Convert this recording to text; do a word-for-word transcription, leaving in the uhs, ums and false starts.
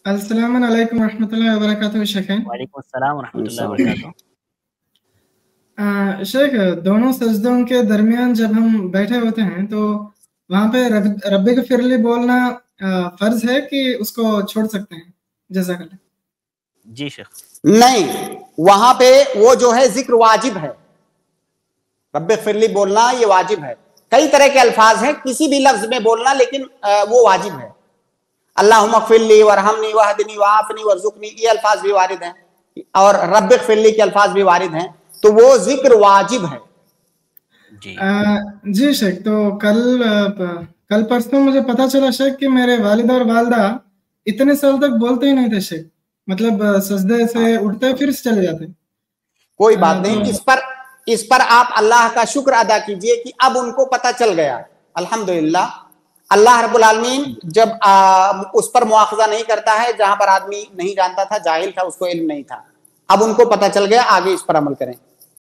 अस्सलाम वालेकुम रहमतुल्लाहि व बरकातहू शेख। वालेकुम अस्सलाम व रहमतुल्लाहि व बरकातहू। शेख, दोनों सजदों के दरमियान जब हम बैठे होते हैं तो वहाँ पे रब, रब्बी गफिरली बोलना फर्ज है कि उसको छोड़ सकते हैं? जज़ाकल्लाह। जी शेख। नहीं, वहां पे वो जो है जिक्र वाजिब है, रब्बी गफिरली बोलना ये वाजिब है। कई तरह के अल्फाज हैं किसी भी लफ्ज में बोलना, लेकिन वो वाजिब है। अल्लाहुम्मा ग़फ़िरली वरहमनी वहदनी वआफ़नी वरज़ुक़नी, ये अल्फाज भी वारिद हैं, और रब्बी ग़फ़िरली के अल्फाज भी वारिद हैं, तो वो जिक्र वाजिब है। जी आ, जी शेख, तो कल कल परसों मुझे पता चला शेख कि मेरे वालिद और वालदा इतने साल तक बोलते ही नहीं थे शेख, मतलब सजदे से उठते फिर से चले जाते। कोई बात आ, नहीं, तो... इस पर इस पर आप अल्लाह का शुक्र अदा कीजिए कि अब उनको पता चल गया। अल्हम्दुलिल्लाह, अल्लाह रब्बुल आलमीन जब आ, उस पर मुआखजा नहीं करता है जहां पर आदमी नहीं जानता था, जाहिल था, उसको इल्म नहीं था। अब उनको पता चल गया, आगे इस पर अमल करें।